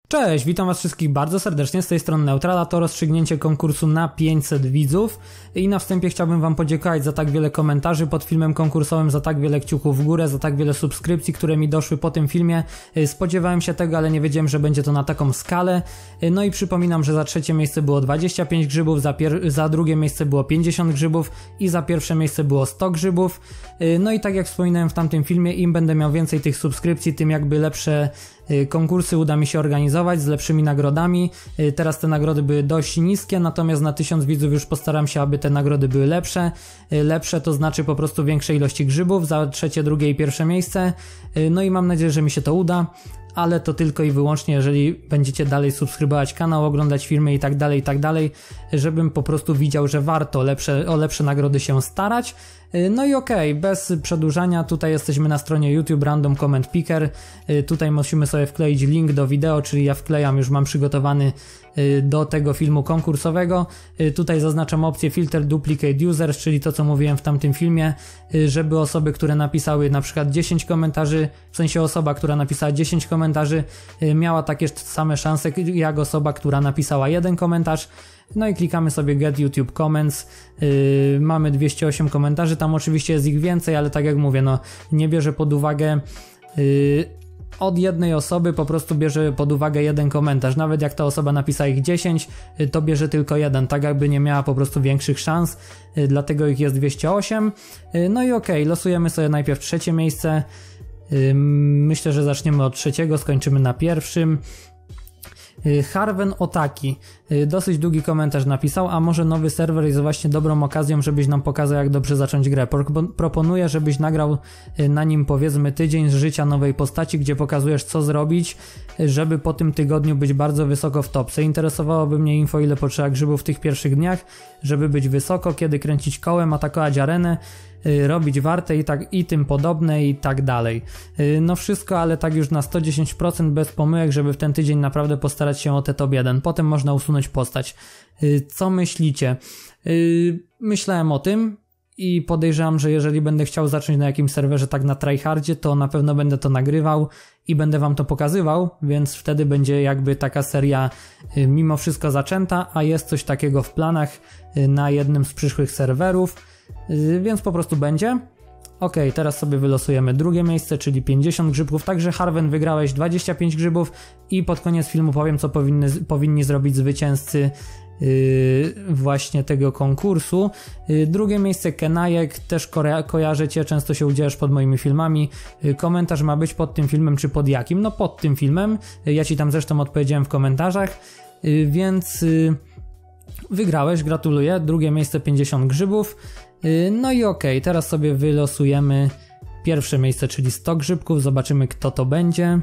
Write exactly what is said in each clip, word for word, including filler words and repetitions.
Cześć, witam was wszystkich bardzo serdecznie, z tej strony Neutrala, to rozstrzygnięcie konkursu na pięćset widzów i na wstępie chciałbym wam podziękować za tak wiele komentarzy pod filmem konkursowym, za tak wiele kciuków w górę, za tak wiele subskrypcji, które mi doszły po tym filmie. Spodziewałem się tego, ale nie wiedziałem, że będzie to na taką skalę. No i przypominam, że za trzecie miejsce było dwadzieścia pięć grzybów, za, za drugie miejsce było pięćdziesiąt grzybów i za pierwsze miejsce było sto grzybów. No i tak jak wspominałem w tamtym filmie, im będę miał więcej tych subskrypcji, tym jakby lepsze konkursy uda mi się organizować z lepszymi nagrodami. Teraz te nagrody były dość niskie, natomiast na tysiąc widzów już postaram się, aby te nagrody były lepsze. Lepsze to znaczy po prostu większej ilości grzybów za trzecie, drugie i pierwsze miejsce. No i mam nadzieję, że mi się to uda, ale to tylko i wyłącznie, jeżeli będziecie dalej subskrybować kanał, oglądać filmy i tak dalej, i tak dalej, żebym po prostu widział, że warto lepsze, o lepsze nagrody się starać. No i okej, okay, bez przedłużania, tutaj jesteśmy na stronie YouTube Random Comment Picker, tutaj musimy sobie wkleić link do wideo, czyli ja wklejam, już mam przygotowany do tego filmu konkursowego. Tutaj zaznaczam opcję Filter Duplicate Users, czyli to, co mówiłem w tamtym filmie, żeby osoby, które napisały na przykład dziesięć komentarzy, w sensie osoba, która napisała dziesięć komentarzy, miała takie same szanse jak osoba, która napisała jeden komentarz. No i klikamy sobie Get YouTube Comments, yy, mamy dwieście osiem komentarzy, tam oczywiście jest ich więcej, ale tak jak mówię, no nie bierze pod uwagę yy, od jednej osoby, po prostu bierze pod uwagę jeden komentarz, nawet jak ta osoba napisała ich dziesięć, yy, to bierze tylko jeden, tak jakby nie miała po prostu większych szans, yy, dlatego ich jest dwieście osiem. Yy, no i okej, okay, losujemy sobie najpierw trzecie miejsce, yy, myślę, że zaczniemy od trzeciego, skończymy na pierwszym. Harven Otaki dosyć długi komentarz napisał, a może nowy serwer jest właśnie dobrą okazją, żebyś nam pokazał, jak dobrze zacząć grę. Proponuję, żebyś nagrał na nim powiedzmy tydzień z życia nowej postaci, gdzie pokazujesz, co zrobić, żeby po tym tygodniu być bardzo wysoko w topce. Interesowałoby mnie info, ile potrzeba grzybów w tych pierwszych dniach, żeby być wysoko, kiedy kręcić kołem, atakować arenę, robić wartę i tak i tym podobne i tak dalej. No wszystko, ale tak już na sto dziesięć procent bez pomyłek, żeby w ten tydzień naprawdę postarać się o te top jeden. Potem można usunąć postać. Co myślicie? Myślałem o tym i podejrzewam, że jeżeli będę chciał zacząć na jakimś serwerze tak na tryhardzie, to na pewno będę to nagrywał i będę wam to pokazywał, więc wtedy będzie jakby taka seria mimo wszystko zaczęta, a jest coś takiego w planach na jednym z przyszłych serwerów. Więc po prostu będzie. Ok, teraz sobie wylosujemy drugie miejsce, czyli pięćdziesiąt grzybków, także Harven, wygrałeś dwadzieścia pięć grzybów i pod koniec filmu powiem, co powinny, powinni zrobić zwycięzcy yy, właśnie tego konkursu. Yy, drugie miejsce Kenajek, też ko- kojarzę cię, często się udzielasz pod moimi filmami. Yy, komentarz ma być pod tym filmem, czy pod jakim? No pod tym filmem, yy, ja ci tam zresztą odpowiedziałem w komentarzach, yy, więc yy, wygrałeś, gratuluję, drugie miejsce pięćdziesiąt grzybów. No i okej, okay, teraz sobie wylosujemy pierwsze miejsce, czyli sto grzybków, zobaczymy, kto to będzie.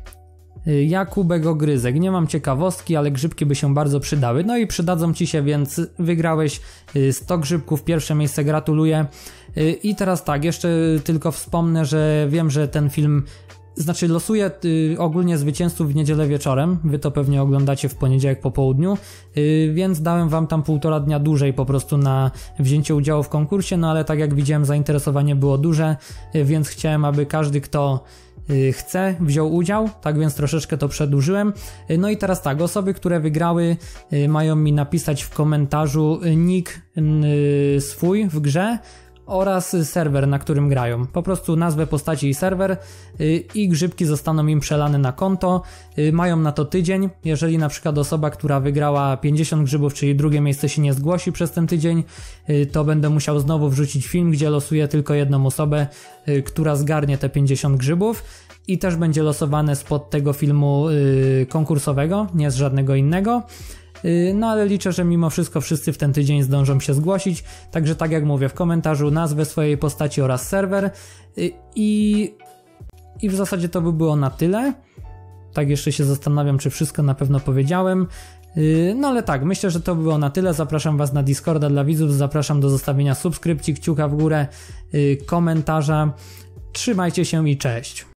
Jakubek Ogryzek, nie mam ciekawostki, ale grzybki by się bardzo przydały. No i przydadzą ci się, więc wygrałeś sto grzybków, pierwsze miejsce, gratuluję. I teraz tak, jeszcze tylko wspomnę, że wiem, że ten film... Znaczy losuję y, ogólnie zwycięzców w niedzielę wieczorem, wy to pewnie oglądacie w poniedziałek po południu, y, więc dałem wam tam półtora dnia dłużej po prostu na wzięcie udziału w konkursie, no ale tak jak widziałem, zainteresowanie było duże, y, więc chciałem, aby każdy, kto y, chce, wziął udział, tak więc troszeczkę to przedłużyłem. Y, no i teraz tak, osoby, które wygrały, y, mają mi napisać w komentarzu nick y, swój w grze oraz serwer, na którym grają. Po prostu nazwę postaci i serwer yy, i grzybki zostaną im przelane na konto. Yy, mają na to tydzień. Jeżeli na przykład osoba, która wygrała pięćdziesiąt grzybów, czyli drugie miejsce, się nie zgłosi przez ten tydzień, yy, to będę musiał znowu wrzucić film, gdzie losuję tylko jedną osobę, yy, która zgarnie te pięćdziesiąt grzybów. I też będzie losowane spod tego filmu yy, konkursowego, nie z żadnego innego. No ale liczę, że mimo wszystko wszyscy w ten tydzień zdążą się zgłosić, także tak jak mówię, w komentarzu nazwę swojej postaci oraz serwer i, i w zasadzie to by było na tyle. Tak jeszcze się zastanawiam, czy wszystko na pewno powiedziałem. No ale tak, myślę, że to było na tyle. Zapraszam was na Discorda dla widzów, zapraszam do zostawienia subskrypcji, kciuka w górę, komentarza. Trzymajcie się i cześć.